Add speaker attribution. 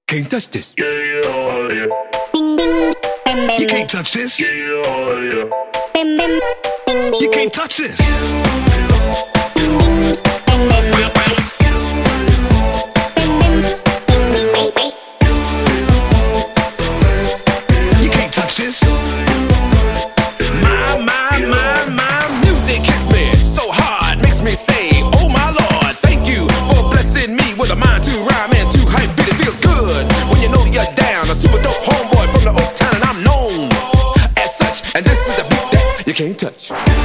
Speaker 1: Can't touch this. You can't touch this. You can't touch this. You can't touch this. My music hits me so hard, makes me say, oh my Lord, thank you for blessing me with a mind to rhyme and to hype beat. It feels good when you know you're down. A super dope homeboy from the old town, and I'm known as such. And this is a beat that you can't touch.